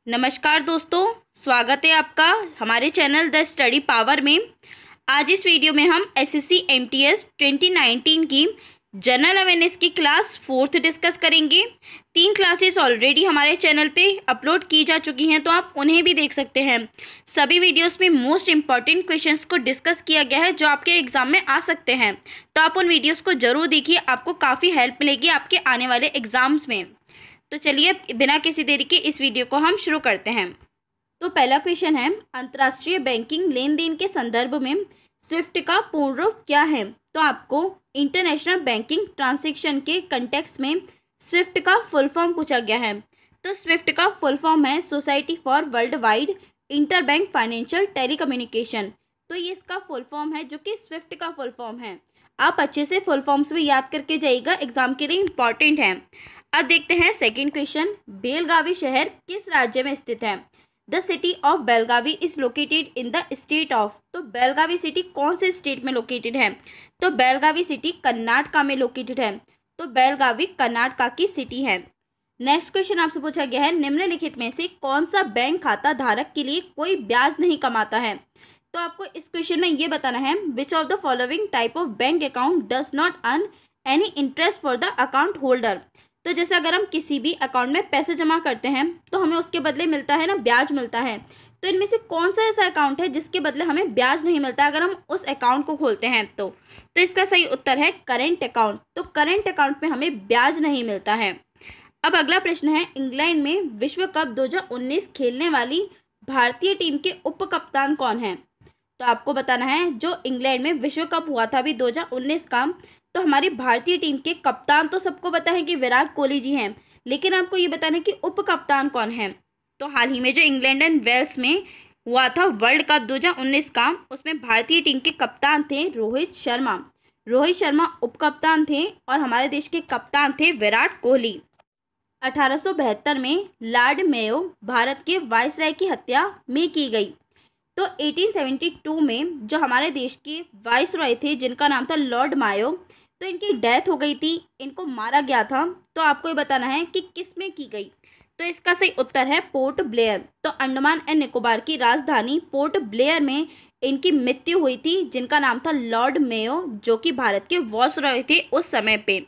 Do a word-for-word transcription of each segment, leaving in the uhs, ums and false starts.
नमस्कार दोस्तों, स्वागत है आपका हमारे चैनल द स्टडी पावर में। आज इस वीडियो में हम एसएससी एमटीएस ट्वेंटी नाइनटीन की जनरल अवेयरनेस की क्लास फोर्थ डिस्कस करेंगे। तीन क्लासेस ऑलरेडी हमारे चैनल पे अपलोड की जा चुकी हैं, तो आप उन्हें भी देख सकते हैं। सभी वीडियोस में मोस्ट इंपॉर्टेंट क्वेश्चंस को डिस्कस किया गया है जो आपके एग्जाम में आ सकते हैं, तो आप उन वीडियोज़ को ज़रूर देखिए, आपको काफ़ी हेल्प मिलेगी आपके आने वाले एग्ज़ाम्स में। तो चलिए बिना किसी देरी के इस वीडियो को हम शुरू करते हैं। तो पहला क्वेश्चन है, अंतर्राष्ट्रीय बैंकिंग लेन देन के संदर्भ में स्विफ्ट का पूर्ण रूप क्या है? तो आपको इंटरनेशनल बैंकिंग ट्रांजैक्शन के कंटेक्स्ट में स्विफ्ट का फुल फॉर्म पूछा गया है। तो स्विफ्ट का फुल फॉर्म है society for world wide interbank financial telecommunication. तो ये इसका फुल फॉर्म है जो कि स्विफ्ट का फुल फॉर्म है। आप अच्छे से फुल फॉर्म्स भी याद करके जाइएगा, एग्जाम के लिए इंपॉर्टेंट है। अब देखते हैं सेकंड क्वेश्चन, बेलगावी शहर किस राज्य में स्थित है? The city of Belagavi is located in the state of. तो बेलगावी सिटी कौन से स्टेट में लोकेटेड है? तो बेलगावी सिटी कर्नाटका में लोकेटेड है। तो बेलगावी कर्नाटका की सिटी है। नेक्स्ट क्वेश्चन आपसे पूछा गया है, निम्नलिखित में से कौन सा बैंक खाता धारक के लिए कोई ब्याज नहीं कमाता है? तो आपको इस क्वेश्चन में ये बताना है, which of the following type of bank account does not earn any interest for the account holder. तो जैसे अगर हम किसी भी अकाउंट में पैसे जमा करते हैं तो हमें उसके बदले मिलता है ना, ब्याज मिलता है। तो इनमें से कौन सा ऐसा अकाउंट है जिसके बदले हमें ब्याज नहीं मिलता अगर हम उस अकाउंट को खोलते हैं? तो तो इसका सही उत्तर है करेंट अकाउंट। तो करेंट अकाउंट में हमें ब्याज नहीं मिलता है। अब अगला प्रश्न है, इंग्लैंड में विश्व कप दो हज़ार उन्नीस खेलने वाली भारतीय टीम के उप कप्तान कौन है? तो आपको बताना है, जो इंग्लैंड में विश्व कप हुआ था अभी दो हज़ार उन्नीस का, तो हमारी भारतीय टीम के कप्तान तो सबको पता है कि विराट कोहली जी हैं, लेकिन आपको ये बताना है कि उप कप्तान कौन है। तो हाल ही में जो इंग्लैंड एंड वेल्स में हुआ था वर्ल्ड कप दो हज़ार उन्नीस का, उसमें भारतीय टीम के कप्तान थे रोहित शर्मा। रोहित शर्मा उप कप्तान थे और हमारे देश के कप्तान थे विराट कोहली। अठारह सौ बहत्तर में लॉर्ड मेयो भारत के वायसराय की हत्या में की गई। तो अठारह सौ बहत्तर में जो हमारे देश के वायसराय थे जिनका नाम था लॉर्ड मायो, तो इनकी डेथ हो गई थी, इनको मारा गया था। तो आपको ये बताना है कि किस में की गई। तो इसका सही उत्तर है पोर्ट ब्लेयर। तो अंडमान एंड निकोबार की राजधानी पोर्ट ब्लेयर में इनकी मृत्यु हुई थी, जिनका नाम था लॉर्ड मेयो, जो कि भारत के वायसराय थे उस समय पे।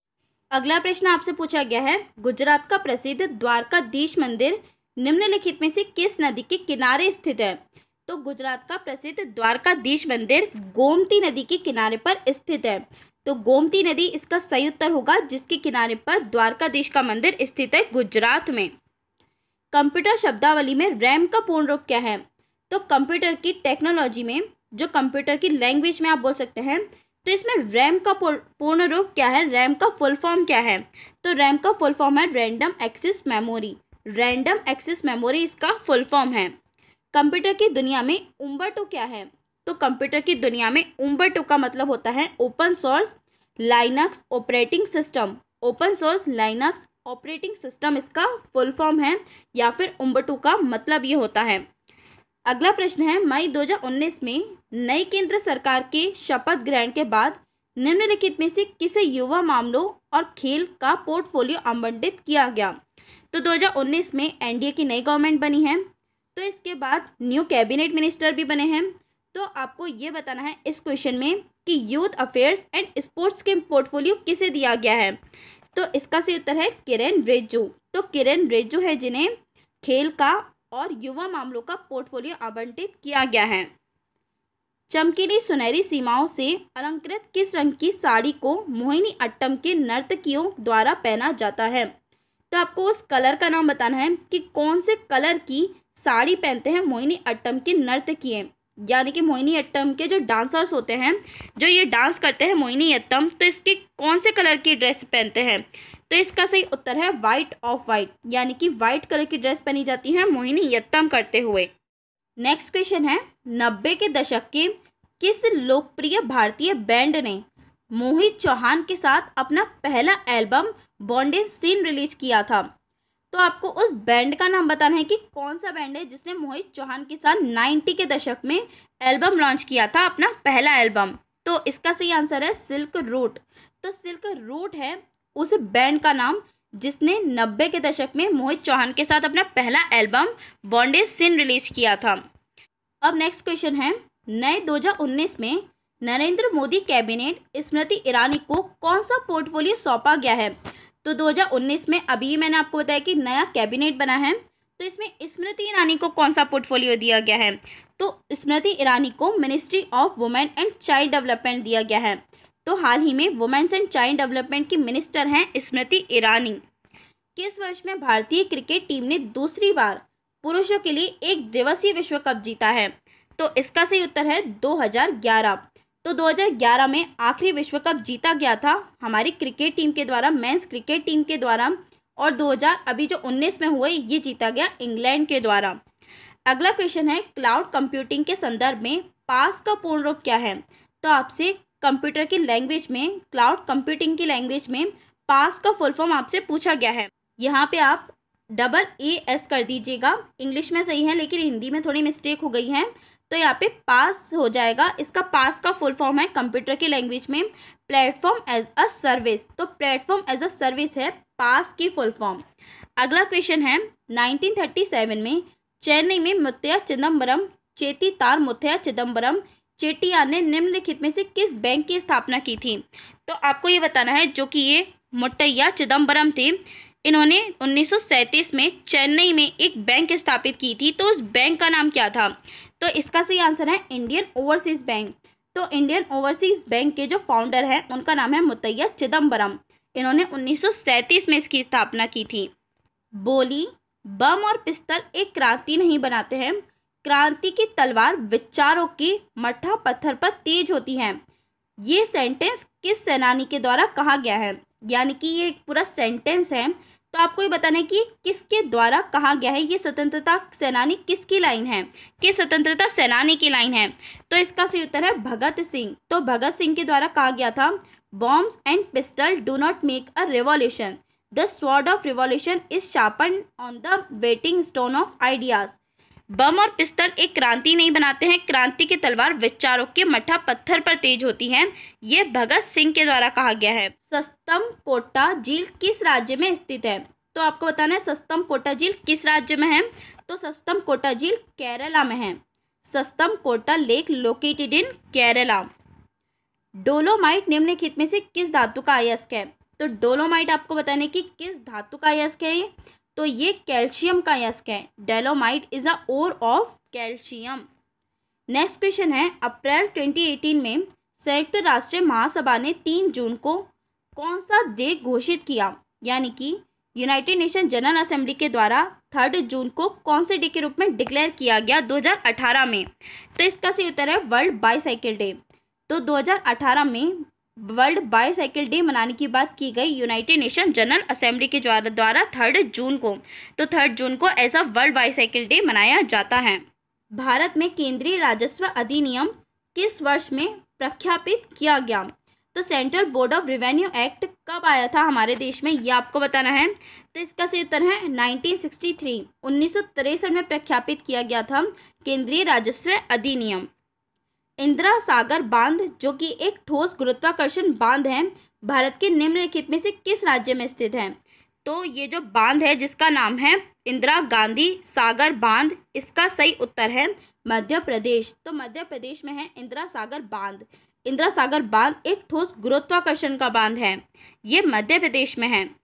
अगला प्रश्न आपसे पूछा गया है, गुजरात का प्रसिद्ध द्वारकाधीश मंदिर निम्नलिखित में से किस नदी के किनारे स्थित है? तो गुजरात का प्रसिद्ध द्वारकाधीश मंदिर गोमती नदी के किनारे पर स्थित है। तो गोमती नदी इसका सही उत्तर होगा, जिसके किनारे पर द्वारकाधीश का मंदिर स्थित है गुजरात में। कंप्यूटर शब्दावली में रैम का पूर्ण रूप क्या है? तो कंप्यूटर की टेक्नोलॉजी में, जो कंप्यूटर की लैंग्वेज में आप बोल सकते हैं, तो इसमें रैम का पूर्ण रूप क्या है, रैम का फुल फॉर्म क्या है? तो रैम का फुल फॉर्म है random access memory. Random access memory इसका फुल फॉर्म है। कंप्यूटर की दुनिया में उम्बरटू क्या है? तो कंप्यूटर की दुनिया में उम्बरटू का मतलब होता है open source Linux operating system. Open source Linux operating system इसका फुल फॉर्म है, या फिर उम्बरटू का मतलब ये होता है। अगला प्रश्न है, मई दो हज़ार उन्नीस में नई केंद्र सरकार के शपथ ग्रहण के बाद निम्नलिखित में से किसे युवा मामलों और खेल का पोर्टफोलियो आवंटित किया गया? तो दो हज़ार उन्नीस में एनडीए की नई गवर्नमेंट बनी है, तो इसके बाद न्यू कैबिनेट मिनिस्टर भी बने हैं। तो आपको ये बताना है इस क्वेश्चन में कि यूथ अफेयर्स एंड स्पोर्ट्स के पोर्टफोलियो किसे दिया गया है? तो इसका सही उत्तर है किरेन रिजिजू। तो किरेन रिजिजू है जिन्हें खेल का और युवा मामलों का पोर्टफोलियो आवंटित किया गया है। चमकीली सुनहरी सीमाओं से अलंकृत किस रंग की साड़ी को मोहिनी अट्टम के नर्तकियों द्वारा पहना जाता है? तो आपको उस कलर का नाम बताना है कि कौन से कलर की साड़ी पहनते हैं मोहिनी अट्टम के नर्तकियां, यानी कि मोहिनी अट्टम के जो डांसर्स होते हैं, जो ये डांस करते हैं मोहिनी अट्टम, तो इसके कौन से कलर की ड्रेस पहनते हैं? तो इसका सही उत्तर है वाइट ऑफ वाइट, यानी कि वाइट कलर की ड्रेस पहनी जाती है मोहिनी अट्टम करते हुए। नेक्स्ट क्वेश्चन है, नब्बे के दशक के किस लोकप्रिय भारतीय बैंड ने मोहित चौहान के साथ अपना पहला एल्बम बॉन्ड इन सीन रिलीज किया था? तो आपको उस बैंड का नाम बताना है कि कौन सा बैंड है जिसने मोहित चौहान के साथ नब्बे के दशक में एल्बम लॉन्च किया था, अपना पहला एल्बम। तो इसका सही आंसर है सिल्क रूट। तो सिल्क रूट है उस बैंड का नाम जिसने नब्बे के दशक में मोहित चौहान के साथ अपना पहला एल्बम बॉन्डेज सिन रिलीज किया था। अब नेक्स्ट क्वेश्चन है, नए दो हज़ार उन्नीस में नरेंद्र मोदी कैबिनेट स्मृति ईरानी को कौन सा पोर्टफोलियो सौंपा गया है? तो दो हज़ार उन्नीस में अभी मैंने आपको बताया कि नया कैबिनेट बना है, तो इसमें स्मृति ईरानी को कौन सा पोर्टफोलियो दिया गया है? तो स्मृति ईरानी को ministry of women and child development दिया गया है। तो हाल ही में वुमेन्स एंड चाइल्ड डेवलपमेंट की मिनिस्टर हैं स्मृति ईरानी। किस वर्ष में भारतीय क्रिकेट टीम ने दूसरी बार पुरुषों के लिए एक दिवसीय विश्व कप जीता है? तो इसका सही उत्तर है दो हज़ार ग्यारह। तो दो हज़ार ग्यारह में आखिरी विश्व कप जीता गया था हमारी क्रिकेट टीम के द्वारा, मेंस क्रिकेट टीम के द्वारा, और दो हज़ार अभी जो उन्नीस में हुए ये जीता गया इंग्लैंड के द्वारा। अगला क्वेश्चन है, क्लाउड कंप्यूटिंग के संदर्भ में पास का पूर्ण रूप क्या है? तो आपसे कंप्यूटर की लैंग्वेज में, क्लाउड कंप्यूटिंग की लैंग्वेज में पास का फुल फॉर्म आपसे पूछा गया है। यहाँ पे आप डबल ए एस कर दीजिएगा, इंग्लिश में सही है लेकिन हिंदी में थोड़ी मिस्टेक हो गई है, तो यहाँ पे पास हो जाएगा। इसका पास का फुल फॉर्म है कंप्यूटर की लैंग्वेज में प्लेटफॉर्म एज अ सर्विस। तो प्लेटफॉर्म एज अ सर्विस है पास की फुल फॉर्म। अगला क्वेश्चन है, नाइनटीन थर्टी सेवन में चेन्नई में मुत्तैया चिदम्बरम चेट्टीतार मुत्तैया चिदम्बरम चेट्टियार ने निम्नलिखित में से किस बैंक की स्थापना की थी? तो आपको ये बताना है, जो कि ये मुत्तैया चिदम्बरम थे, इन्होंने उन्नीस सौ सैंतीस में चेन्नई में एक बैंक स्थापित की थी। तो उस बैंक का नाम क्या था? तो इसका सही आंसर है इंडियन ओवरसीज बैंक। तो इंडियन ओवरसीज बैंक के जो फाउंडर हैं उनका नाम है मुत्तैया चिदम्बरम। इन्होंने उन्नीस सौ सैंतीस में इसकी स्थापना की थी। बोली, बम और पिस्तल एक क्रांति नहीं बनाते हैं, क्रांति की तलवार विचारों की मट्ठा पत्थर पर तेज होती है। ये सेंटेंस किस सेनानी के द्वारा कहा गया है? यानी कि ये एक पूरा सेंटेंस है, तो आपको ये बताना है कि किसके द्वारा कहा गया है। ये स्वतंत्रता सेनानी किसकी लाइन है? कि स्वतंत्रता सेनानी की लाइन है। तो इसका सही उत्तर है भगत सिंह। तो भगत सिंह के द्वारा कहा गया था, bombs and pistol do not make a revolution, the sword of revolution is sharpen on the waiting stone of ideas. बम और पिस्तल एक क्रांति नहीं बनाते हैं, क्रांति की तलवार विचारों के मट्ठा पत्थर पर तेज होती है। ये भगत सिंह के द्वारा कहा गया है। सस्तम कोटा झील किस राज्य में स्थित है? तो आपको बताना है सस्तम कोटा झील किस राज्य में है? तो सस्तम कोटा झील केरला में है। Sasthamcotta lake located in Kerala. Dolomite निम्नलिखित में से किस धातु का अयस्क है? तो डोलोमाइट आपको बताने की किस धातु का अयस्क है ये? तो ये कैल्शियम का अयस्क है। Dolomite is a ore of calcium. Next question है, अप्रैल दो हज़ार अठारह में संयुक्त राष्ट्र महासभा ने तीन जून को कौन सा डे घोषित किया? यानी कि यूनाइटेड नेशन जनरल असेंबली के द्वारा थर्ड जून को कौन से डे के रूप में डिक्लेयर किया गया दो हज़ार अठारह में? तो इसका सही उत्तर है वर्ल्ड बाईसाइकिल डे। तो दो हज़ार अठारह में वर्ल्ड बाईसाइकिल डे मनाने की बात की गई यूनाइटेड नेशन जनरल असेंबली के द्वारा थर्ड जून को। तो थर्ड जून को as a world bicycle day मनाया जाता है। भारत में केंद्रीय राजस्व अधिनियम किस वर्ष में प्रख्यापित किया गया? तो Central Board of Revenue Act कब आया था हमारे देश में, ये आपको बताना है। तो इसका सही उत्तर है नाइनटीन सिक्सटी थ्री, उन्नीस सौ तिरसठ में प्रख्यापित किया गया था केंद्रीय राजस्व अधिनियम। इंदिरा सागर बांध, जो कि एक ठोस गुरुत्वाकर्षण बांध है, भारत के निम्नलिखित में से किस राज्य में स्थित है? तो ये जो बांध है जिसका नाम है इंदिरा गांधी सागर बांध, इसका सही उत्तर है मध्य प्रदेश। तो मध्य प्रदेश में है इंदिरा सागर बांध। इंदिरा सागर बांध एक ठोस गुरुत्वाकर्षण का बांध है, ये मध्य प्रदेश में है।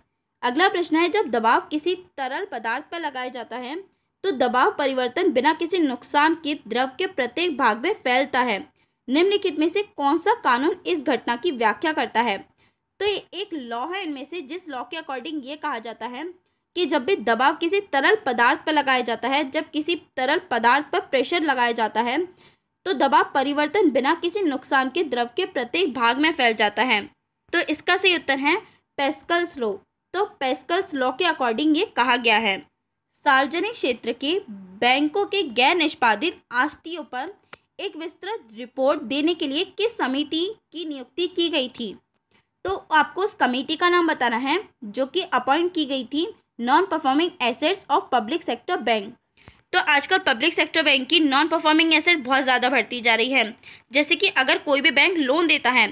अगला प्रश्न है, जब दबाव किसी तरल पदार्थ पर लगाया जाता है तो दबाव परिवर्तन बिना किसी नुकसान के द्रव के प्रत्येक भाग में फैलता है। निम्नलिखित में से कौन सा कानून इस घटना की व्याख्या करता है? तो ये एक लॉ है इनमें से, जिस लॉ के अकॉर्डिंग ये कहा जाता है कि जब भी दबाव किसी तरल पदार्थ पर लगाया जाता है, जब किसी तरल पदार्थ पर प्रेशर लगाया जाता है तो दबाव परिवर्तन बिना किसी नुकसान के द्रव के प्रत्येक भाग में फैल जाता है। तो इसका सही उत्तर है पैस्कल्स लॉ। तो पैस्कल्स लॉ के अकॉर्डिंग ये कहा गया है। सार्वजनिक क्षेत्र के बैंकों के गैर निष्पादित आस्तियों पर एक विस्तृत रिपोर्ट देने के लिए किस समिति की नियुक्ति की गई थी? तो आपको उस कमेटी का नाम बताना है जो कि अपॉइंट की गई थी non performing assets of public sector bank. तो आजकल पब्लिक सेक्टर बैंक की नॉन परफॉर्मिंग एसेट बहुत ज़्यादा बढ़ती जा रही है। जैसे कि अगर कोई भी बैंक लोन देता है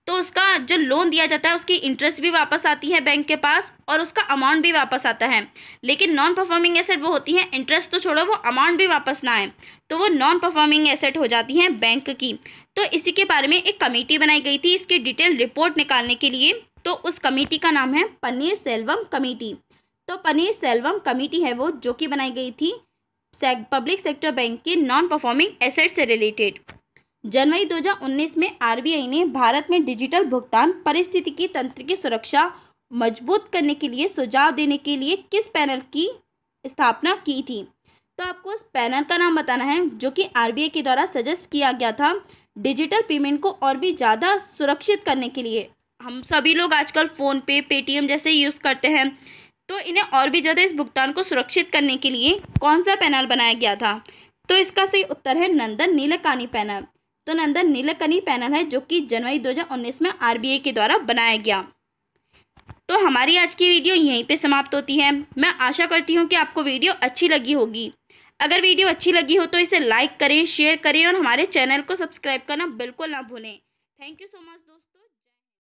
तो उसका जो लोन दिया जाता है उसकी इंटरेस्ट भी वापस आती है बैंक के पास और उसका अमाउंट भी वापस आता है। लेकिन नॉन परफॉर्मिंग एसेट वो होती हैं, इंटरेस्ट तो छोड़ो, वो अमाउंट भी वापस ना आए तो वो नॉन परफॉर्मिंग एसेट हो जाती हैं बैंक की। तो इसी के बारे में एक कमेटी बनाई गई थी इसकी डिटेल रिपोर्ट निकालने के लिए। तो उस कमेटी का नाम है पनीर सेल्वम कमेटी। तो पनीर सेल्वम कमेटी है वो जो कि बनाई गई थी पब्लिक सेक्टर बैंक के नॉन परफॉर्मिंग एसेट से रिलेटेड। जनवरी दो हज़ार उन्नीस में आरबीआई ने भारत में डिजिटल भुगतान पारिस्थितिकी तंत्र की सुरक्षा मजबूत करने के लिए सुझाव देने के लिए किस पैनल की स्थापना की थी? तो आपको उस पैनल का नाम बताना है जो कि आरबीआई के द्वारा सजेस्ट किया गया था डिजिटल पेमेंट को और भी ज़्यादा सुरक्षित करने के लिए। हम सभी लोग आजकल फ़ोन पे, पेटीएम जैसे यूज़ करते हैं, तो इन्हें और भी ज़्यादा इस भुगतान को सुरक्षित करने के लिए कौन सा पैनल बनाया गया था? तो इसका सही उत्तर है नंदन नीलेकानी पैनल। तो नंदन नीलेकानी पैनल है जो कि जनवरी दो हज़ार उन्नीस में आरबीआई के द्वारा बनाया गया। तो हमारी आज की वीडियो यहीं पे समाप्त होती है। मैं आशा करती हूँ कि आपको वीडियो अच्छी लगी होगी। अगर वीडियो अच्छी लगी हो तो इसे लाइक करें, शेयर करें और हमारे चैनल को सब्सक्राइब करना बिल्कुल ना भूलें। थैंक यू सो मच दोस्तों।